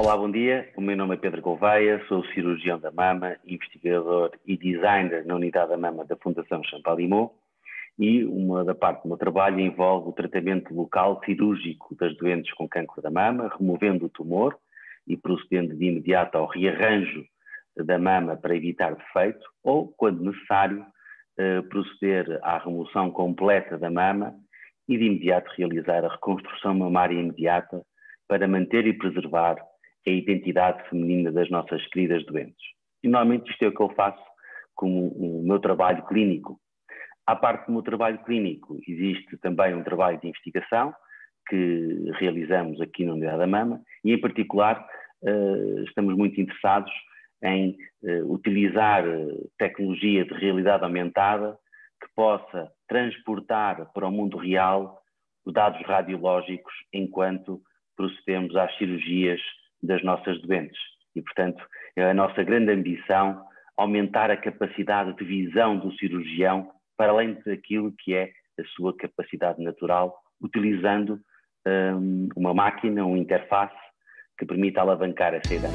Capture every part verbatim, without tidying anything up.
Olá, bom dia. O meu nome é Pedro Gouveia, sou cirurgião da mama, investigador e designer na unidade da mama da Fundação Champalimau, e uma da parte do meu trabalho envolve o tratamento local cirúrgico das doentes com cancro da mama, removendo o tumor e procedendo de imediato ao rearranjo da mama para evitar defeito, ou, quando necessário, proceder à remoção completa da mama e de imediato realizar a reconstrução mamária imediata para manter e preservar a identidade feminina das nossas queridas doentes. E normalmente isto é o que eu faço como o meu trabalho clínico. À parte do meu trabalho clínico, existe também um trabalho de investigação que realizamos aqui na Unidade da Mama e, em particular, estamos muito interessados em utilizar tecnologia de realidade aumentada que possa transportar para o mundo real os dados radiológicos enquanto procedemos às cirurgias das nossas doentes. E, portanto, é a nossa grande ambição aumentar a capacidade de visão do cirurgião para além daquilo que é a sua capacidade natural, utilizando um, uma máquina, uma interface que permita alavancar essa ideia.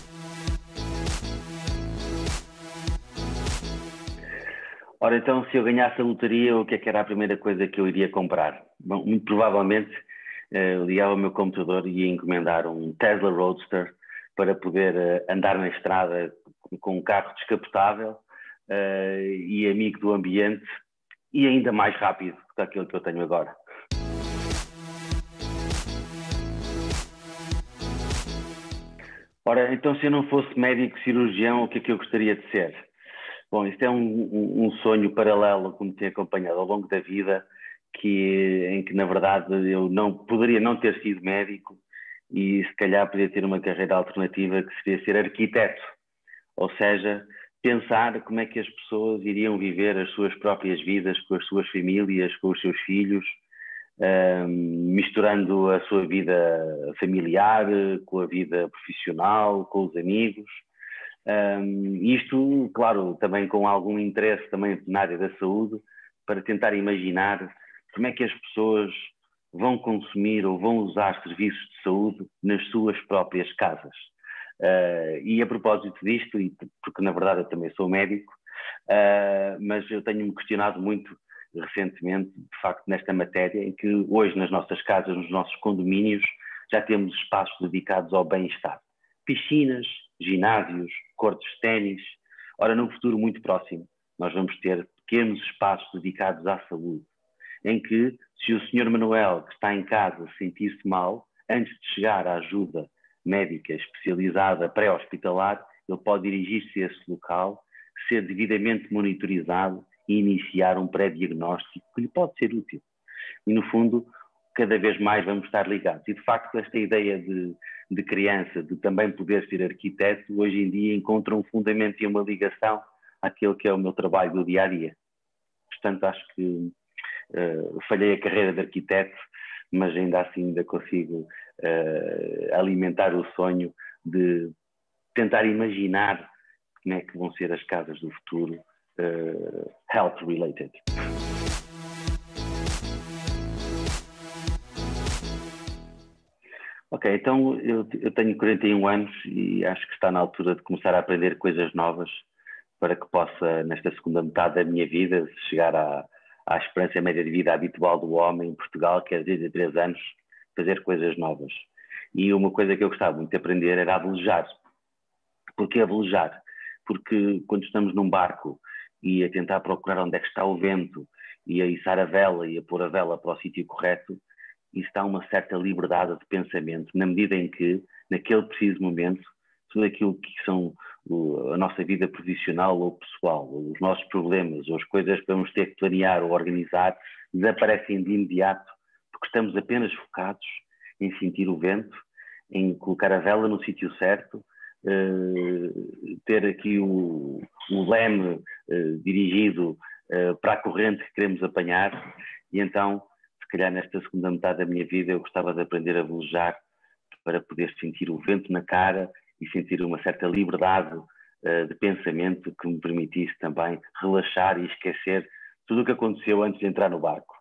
Ora, então, se eu ganhasse a lotaria, o que é que era a primeira coisa que eu iria comprar? Bom, muito provavelmente uh, ligava o meu computador e ia encomendar um Tesla Roadster para poder uh, andar na estrada com um carro descapotável uh, e amigo do ambiente e ainda mais rápido do que aquilo que eu tenho agora. Ora, então, se eu não fosse médico cirurgião, o que é que eu gostaria de ser? Bom, isto é um, um, um sonho paralelo que me tem acompanhado ao longo da vida, que, em que, na verdade, eu não, poderia não ter sido médico e, se calhar, poderia ter uma carreira alternativa que seria ser arquiteto. Ou seja, pensar como é que as pessoas iriam viver as suas próprias vidas com as suas famílias, com os seus filhos, um, misturando a sua vida familiar com a vida profissional, com os amigos. Um, isto, claro, também com algum interesse também na área da saúde, para tentar imaginar como é que as pessoas vão consumir ou vão usar serviços de saúde nas suas próprias casas. Uh, e a propósito disto, e porque na verdade eu também sou médico, uh, mas eu tenho-me questionado muito recentemente, de facto, nesta matéria, em que hoje nas nossas casas, nos nossos condomínios, já temos espaços dedicados ao bem-estar. Piscinas, ginásios, cortes de ténis. Ora, num futuro muito próximo, nós vamos ter pequenos espaços dedicados à saúde, em que, se o senhor Manuel, que está em casa, sentir-se mal, antes de chegar à ajuda médica especializada pré-hospitalar, ele pode dirigir-se a esse local, ser devidamente monitorizado e iniciar um pré-diagnóstico que lhe pode ser útil. E, no fundo, cada vez mais vamos estar ligados. E, de facto, esta ideia de, de criança, de também poder ser arquiteto, hoje em dia encontra um fundamento e uma ligação àquele que é o meu trabalho do dia-a-dia. Portanto, acho que uh, falhei a carreira de arquiteto, mas ainda assim ainda consigo uh, alimentar o sonho de tentar imaginar como é que vão ser as casas do futuro uh, health-related. Ok, então eu, eu tenho quarenta e um anos e acho que está na altura de começar a aprender coisas novas para que possa, nesta segunda metade da minha vida, chegar à, à esperança média de vida habitual do homem em Portugal, que é de vinte a três anos, fazer coisas novas. E uma coisa que eu gostava muito de aprender era a velejar. Porquê a velejar? Porque quando estamos num barco e a tentar procurar onde é que está o vento e a içar a vela e a pôr a vela para o sítio correto, isso dá uma certa liberdade de pensamento, na medida em que, naquele preciso momento, tudo aquilo que são a nossa vida profissional ou pessoal, ou os nossos problemas, ou as coisas que vamos ter que planear ou organizar, desaparecem de imediato, porque estamos apenas focados em sentir o vento, em colocar a vela no sítio certo, uh, ter aqui o, o leme uh, dirigido uh, para a corrente que queremos apanhar, e então, se calhar nesta segunda metade da minha vida eu gostava de aprender a velejar para poder sentir o vento na cara e sentir uma certa liberdade uh, de pensamento que me permitisse também relaxar e esquecer tudo o que aconteceu antes de entrar no barco.